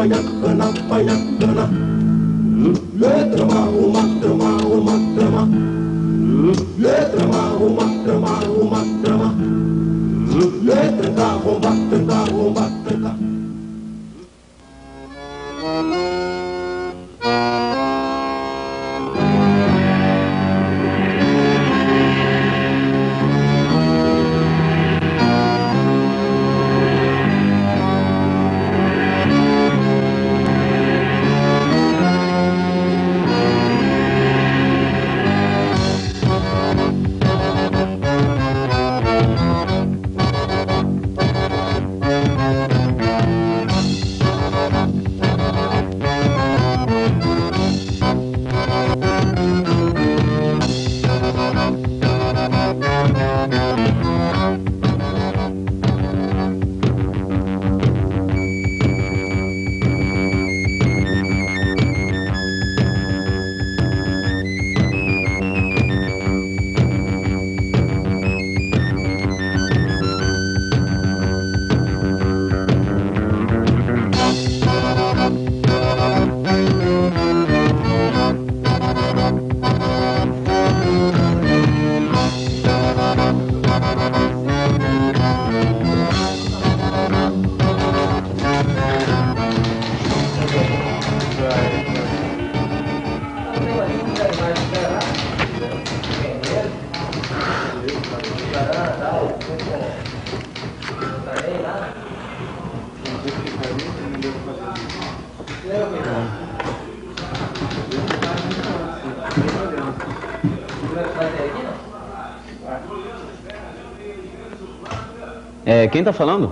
Quem tá falando?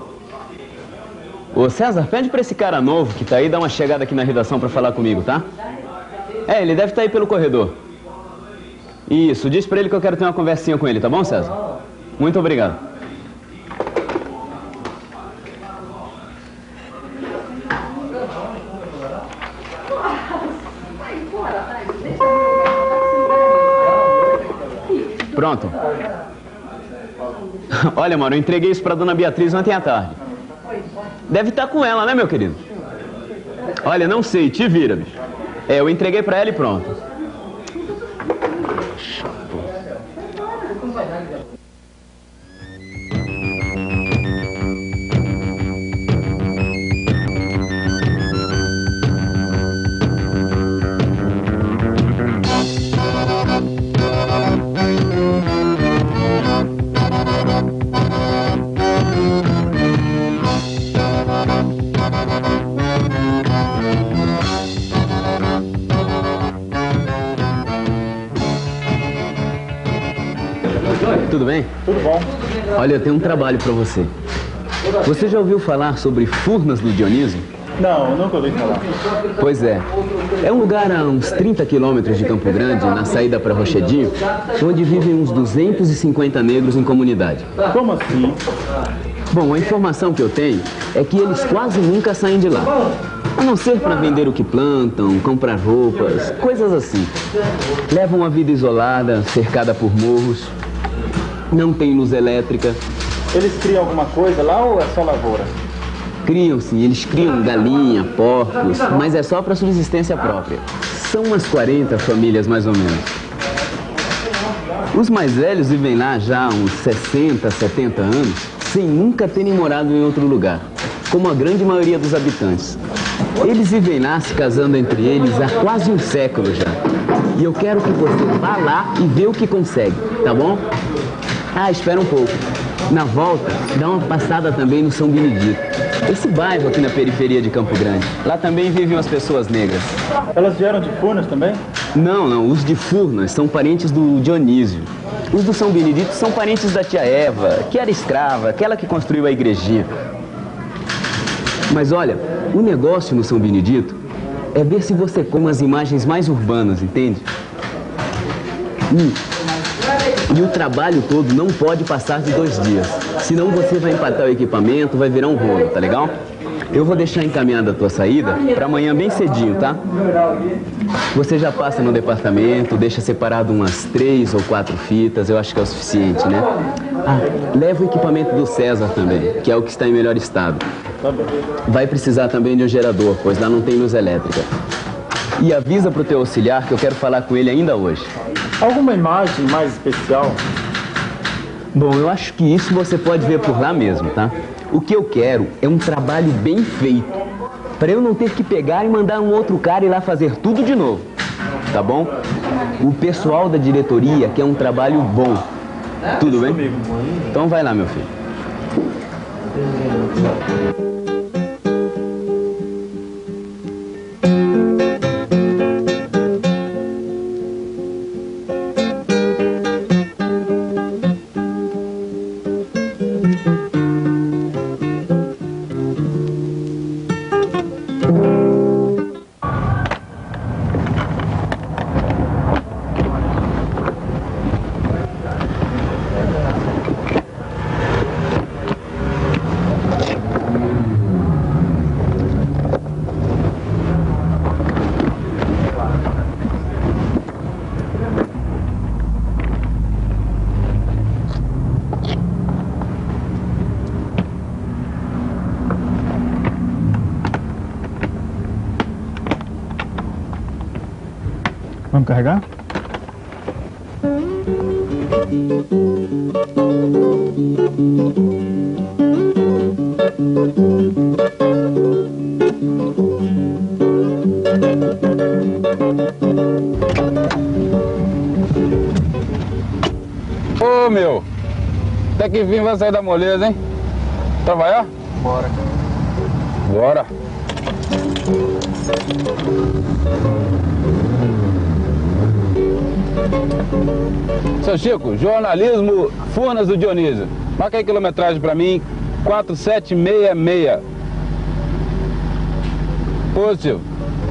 Ô César, pede pra esse cara novo que tá aí dar uma chegada aqui na redação pra falar comigo, tá? Ele deve estar aí pelo corredor. Isso, diz pra ele que eu quero ter uma conversinha com ele, tá bom, César? Muito obrigado. Pronto. Olha, mano, eu entreguei isso pra dona Beatriz ontem à tarde. Deve estar com ela, né, meu querido? Olha, não sei, te vira, bicho. Eu entreguei pra ela e pronto. Tudo bem? Tudo bom. Olha, eu tenho um trabalho pra você. Você já ouviu falar sobre Furnas do Dionísio? Não, nunca ouvi falar. Pois é. É um lugar a uns 30 quilômetros de Campo Grande, na saída para Rochedinho, onde vivem uns 250 negros em comunidade. Como assim? Bom, a informação que eu tenho é que eles quase nunca saem de lá. A não ser para vender o que plantam, comprar roupas, coisas assim. Levam uma vida isolada, cercada por morros. Não tem luz elétrica. Eles criam alguma coisa lá ou é só lavoura? Criam sim, eles criam galinha, porcos, mas é só para subsistência própria. São umas 40 famílias mais ou menos. Os mais velhos vivem lá já há uns 60, 70 anos, sem nunca terem morado em outro lugar, como a grande maioria dos habitantes. Eles vivem lá se casando entre eles há quase um século já. E eu quero que você vá lá e vê o que consegue, tá bom? Espera um pouco. Na volta, dá uma passada também no São Benedito. Esse bairro aqui na periferia de Campo Grande. Lá também vivem as pessoas negras. Elas vieram de Furnas também? Não. Os de Furnas são parentes do Dionísio. Os do São Benedito são parentes da tia Eva, que era escrava, aquela que construiu a igrejinha. Mas olha, o negócio no São Benedito é ver se você come as imagens mais urbanas, entende? E o trabalho todo não pode passar de 2 dias. Senão você vai empatar o equipamento, vai virar um rolo, tá legal? Eu vou deixar encaminhada a tua saída para amanhã bem cedinho, tá? Você já passa no departamento, deixa separado umas 3 ou 4 fitas, eu acho que é o suficiente, né? Ah, leva o equipamento do César também, que é o que está em melhor estado. Vai precisar também de um gerador, pois lá não tem luz elétrica. E avisa pro teu auxiliar que eu quero falar com ele ainda hoje. Alguma imagem mais especial? Bom, eu acho que isso você pode ver por lá mesmo, tá? O que eu quero é um trabalho bem feito, para eu não ter que pegar e mandar um outro cara ir lá fazer tudo de novo, tá bom? O pessoal da diretoria quer um trabalho bom. Tudo bem? Então vai lá, meu filho. Vamos carregar? Ô meu, até que enfim vai sair da moleza, hein? Trabalhar? Bora. Bora. Seu Chico, jornalismo Furnas do Dionísio. Marca aí quilometragem pra mim, 4766. Positivo.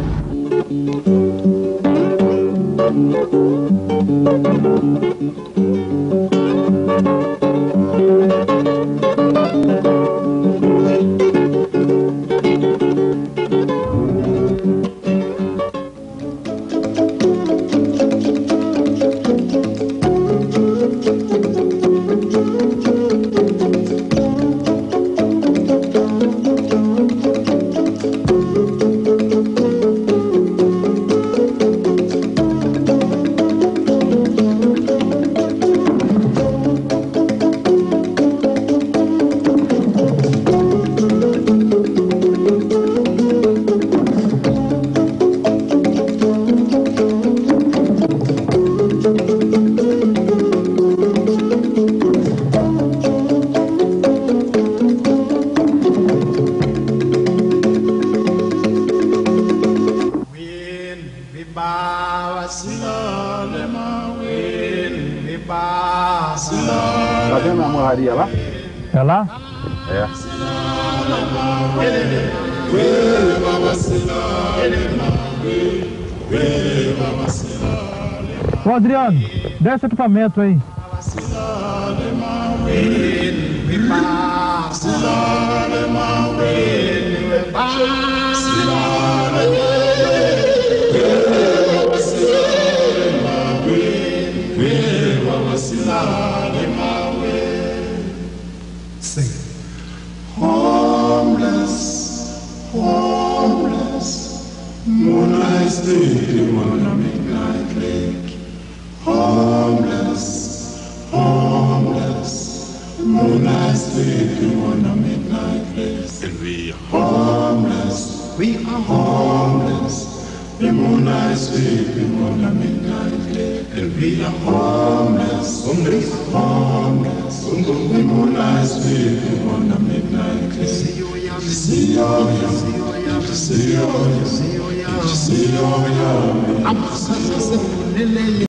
Tá vendo a morraria lá? É lá? É. Ô Adriano, desce o equipamento aí. Moonlight Stadium on a midnight lake. Homeless, homeless. Moonlight Stadium on a midnight lake. And we are homeless, we are homeless. The Moonlight Stadium on a midnight lake. And we are homeless, homeless, homeless. The Moonlight Stadium on a midnight lake. See you, see you, see you.